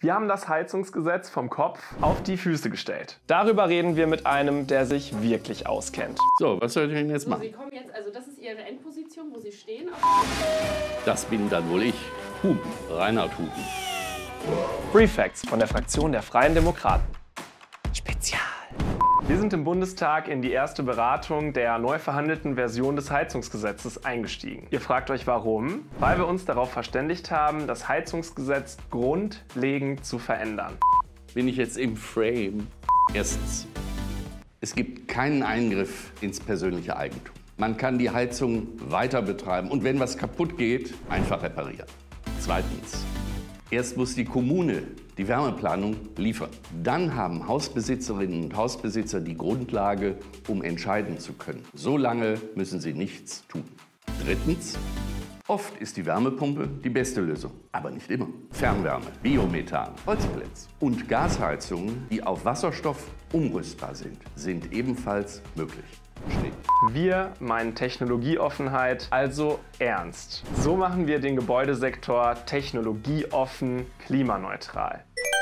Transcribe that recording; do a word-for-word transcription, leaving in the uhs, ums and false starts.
Wir haben das Heizungsgesetz vom Kopf auf die Füße gestellt. Darüber reden wir mit einem, der sich wirklich auskennt. So, was soll ich denn jetzt So, machen? Sie kommen jetzt, also das ist Ihre Endposition, wo Sie stehen. Das bin dann wohl ich. Huben, Reinhard Huben. Brieffacts von der Fraktion der Freien Demokraten. Spezial. Wir sind im Bundestag in die erste Beratung der neu verhandelten Version des Heizungsgesetzes eingestiegen. Ihr fragt euch warum? Weil wir uns darauf verständigt haben, das Heizungsgesetz grundlegend zu verändern. Bin ich jetzt im Frame? Erstens, es gibt keinen Eingriff ins persönliche Eigentum. Man kann die Heizung weiter betreiben und wenn was kaputt geht, einfach reparieren. Zweitens, erst muss die Kommune die Wärmeplanung liefern. Dann haben Hausbesitzerinnen und Hausbesitzer die Grundlage, um entscheiden zu können. So lange müssen sie nichts tun. Drittens, oft ist die Wärmepumpe die beste Lösung, aber nicht immer. Fernwärme, Biomethan, Holzpellets und Gasheizungen, die auf Wasserstoff umrüstbar sind, sind ebenfalls möglich. Steht. Wir meinen Technologieoffenheit also ernst. So machen wir den Gebäudesektor technologieoffen, klimaneutral.